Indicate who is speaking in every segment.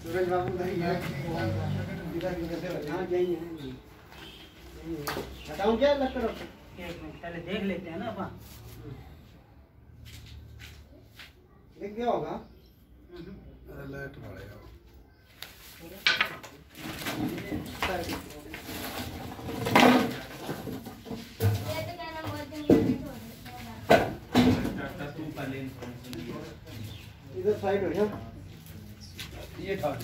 Speaker 1: सूरज बाबू भाई है हाँ यही है हटाऊं क्या लकड़
Speaker 2: पहले देख लेते हैं ना अपन
Speaker 1: देख क्या होगा
Speaker 3: लाइट बढ़ेगा
Speaker 1: इधर साइड हो जा
Speaker 3: ये था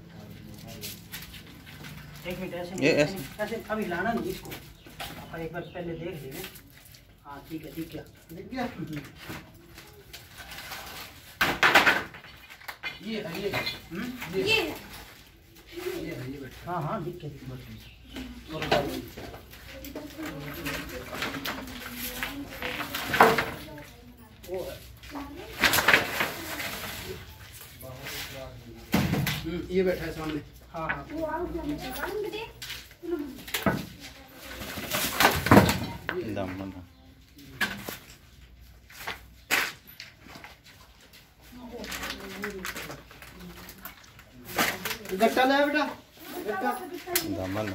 Speaker 2: एक मिनट
Speaker 4: ये
Speaker 2: ऐसे अभी लाना नहीं इसको अपन एक बार पहले देख लेंगे। हाँ ठीक है
Speaker 1: देख गया
Speaker 3: ये है ये है ये बैठा
Speaker 2: हाँ हाँ दिख गया
Speaker 3: वो है ये बैठा है सामने
Speaker 2: हाँ हाँ
Speaker 4: दामन
Speaker 1: गट्टा ले बेटा गट्टा
Speaker 4: दामन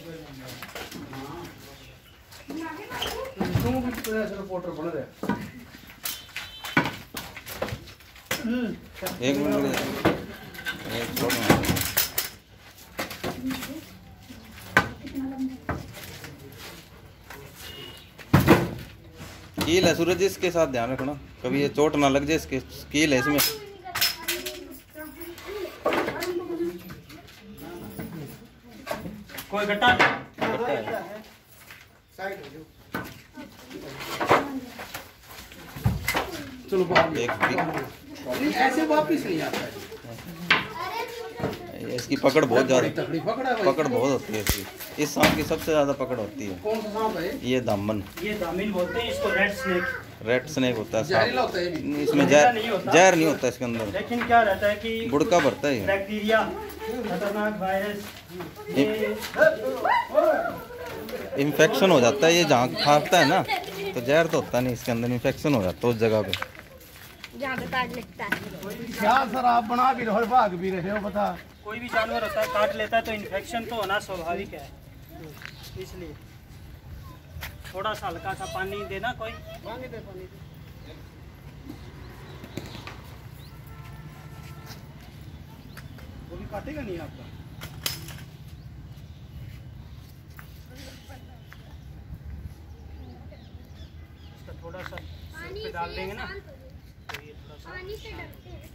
Speaker 3: तुम भी तो ऐसा रिपोर्टर बन रहे
Speaker 4: एक मिनट एक छोड़ कील है सूरज, इसके साथ ध्यान रखना कभी ये चोट ना लग जाए, इसके कील है इसमें।
Speaker 2: कोई गट्टा
Speaker 1: साइड हो जाओ
Speaker 3: चलो बाहर
Speaker 4: एक
Speaker 3: ऐसे वापस नहीं आता है
Speaker 4: इसकी पकड़ बहुत ज़्यादा,
Speaker 3: तगड़ी पकड़ा है
Speaker 4: पकड़ बहुत होती है इसकी। इस सांप की सबसे ज़्यादा पकड़ होती है।
Speaker 3: कौन सा सांप है
Speaker 4: ये दामन,
Speaker 2: ये दामिन बोलते हैं इसको, रेड स्नेक।
Speaker 4: रेड स्नेक होता है
Speaker 3: जहरीला
Speaker 4: सांप।
Speaker 3: होता है ये भी
Speaker 4: इसमें
Speaker 2: जहरीला नहीं होता।
Speaker 4: जहर नहीं होता इसके अंदर,
Speaker 2: लेकिन क्या रहता है कि
Speaker 4: गुड़का भरता है ये।
Speaker 2: बैक्टीरिया, खतरनाक वायरस, ये
Speaker 4: इन्फेक्शन हो जाता है ये, जहाँ खाता है ना तो जहर तो होता नहीं इसके अंदर, इन्फेक्शन हो जाता है उस जगह पे।
Speaker 5: जहाँ पे काट लगता है।
Speaker 3: क्या सर आप बना भी रहे हो भाग भी रहे हो बता।
Speaker 2: कोई भी जानवर होता है काट लेता है तो इन्फेक्शन तो होना स्वाभाविक है, इसलिए थोड़ा सा हल्का सा पानी देना। कोई
Speaker 1: पानी दे पानी दे
Speaker 3: वो भी काटेगा नहीं आपका।
Speaker 2: इसका थोड़ा सा सिर पे डाल देंगे ना तो ये थोड़ा सा
Speaker 5: पानी से डरते हैं।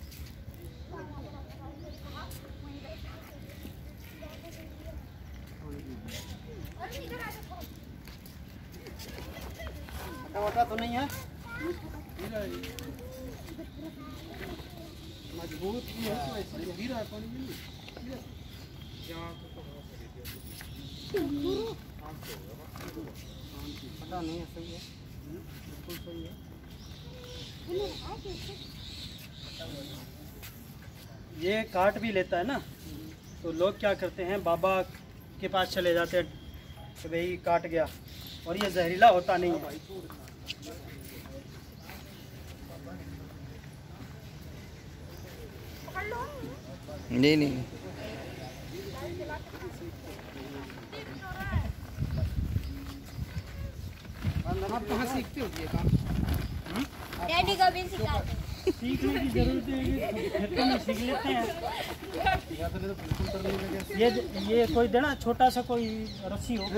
Speaker 1: टमाटर तो नहीं है
Speaker 3: मजबूत भी है तो ऐसे गिरा है पानी में
Speaker 1: पता नहीं है सही है बिल्कुल सही है।
Speaker 2: ये काट भी लेता है ना तो लोग क्या करते हैं, बाबा के पास चले जाते हैं कि भाई काट गया, और ये जहरीला होता नहीं है।
Speaker 4: नहीं नहीं
Speaker 3: आप कहाँ सीखते हो ये काम?
Speaker 5: डैडी को भी सिखाते।
Speaker 2: सीखने की जरूरत है, खेतों में सीख लेते हैं। ये कोई देना छोटा सा कोई रस्सी हो,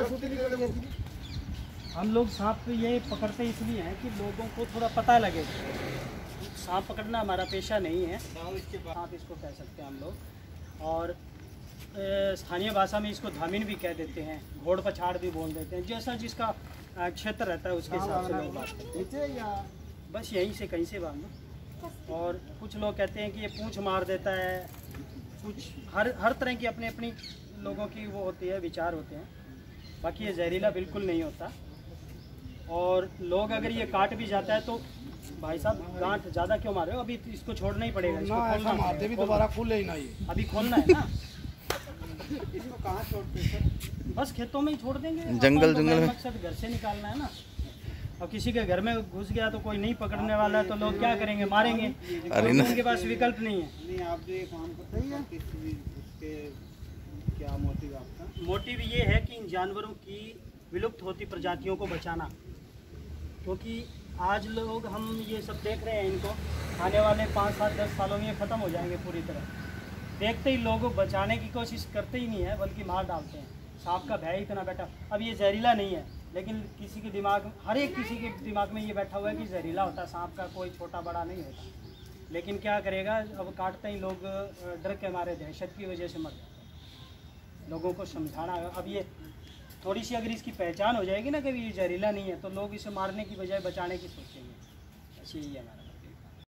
Speaker 2: हम लोग सांप ये पकड़ते इसलिए हैं कि लोगों को थोड़ा पता लगे। सांप पकड़ना हमारा पेशा नहीं है, सांप इसको कह सकते हैं हम लोग, और स्थानीय भाषा में इसको धामिन भी कह देते हैं, घोड़ पछाड़ भी बोल देते हैं। जैसा जिसका क्षेत्र रहता है उसके हिसाब से लोग बात करते हैं।
Speaker 1: या
Speaker 2: बस यहीं से कहीं से बांधो। और कुछ लोग कहते हैं कि ये पूंछ मार देता है, कुछ हर तरह की अपनी अपनी लोगों की वो होती है, विचार होते हैं। बाकी ये जहरीला बिल्कुल नहीं होता। और लोग अगर ये काट भी जाता है तो भाई साहब गांठ ज़्यादा क्यों मारे हो, अभी इसको छोड़ना ही पड़ेगा। इसको
Speaker 3: ना ऐसा
Speaker 2: खोलना
Speaker 3: मारते भी
Speaker 2: पड़ेगा।
Speaker 3: दोबारा खुले ही ना ये।
Speaker 2: अभी खोलना है ना,
Speaker 1: इसको कहाँ छोड़ते हैं?
Speaker 2: बस खेतों में ही छोड़ देंगे।
Speaker 4: जंगल
Speaker 2: अपन तो
Speaker 4: में।
Speaker 2: मकसद घर से निकालना है ना। अब किसी के घर में घुस गया तो कोई नहीं पकड़ने वाला है, तो लोग क्या करेंगे, मारेंगे।
Speaker 4: अरे ना।
Speaker 2: उनके पास विकल्प नहीं है।
Speaker 1: नहीं आप जो ये काम करते हैं किस उसके क्या मोटिव आपका?
Speaker 2: मोटिव ये है कि इन जानवरों की विलुप्त होती प्रजातियों को बचाना, क्योंकि आज लोग हम ये सब देख रहे हैं, इनको आने वाले 5, 7, 10 सालों में ये ख़त्म हो जाएंगे पूरी तरह। देखते ही लोग बचाने की कोशिश करते ही नहीं है, बल्कि मार डालते हैं। सांप का भय इतना बैठा, अब ये जहरीला नहीं है, लेकिन किसी के दिमाग, हर एक किसी के दिमाग में ये बैठा हुआ है कि जहरीला होता है सांप का, कोई छोटा बड़ा नहीं होता। लेकिन क्या करेगा, अब काटते ही लोग डर के मारे, दहशत की वजह से मर जाते हैं। लोगों को समझाना, अब ये थोड़ी सी अगर इसकी पहचान हो जाएगी ना कि ये जहरीला नहीं है, तो लोग इसे मारने की बजाय बचाने की सोचेंगे। ऐसी ही है।